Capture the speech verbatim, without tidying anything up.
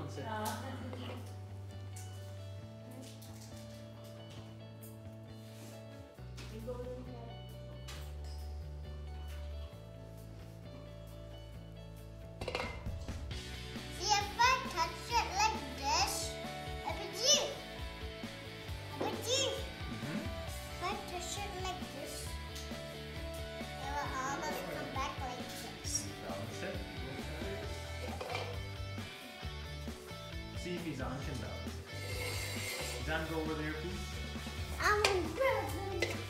balance it. See, if I touch it like this, I would see. I would see. Mm-hmm. If I touch it like this, it will almost come back like this. Balance it. See if he's on can balance it. He's on, go over there, please. I'm a brother.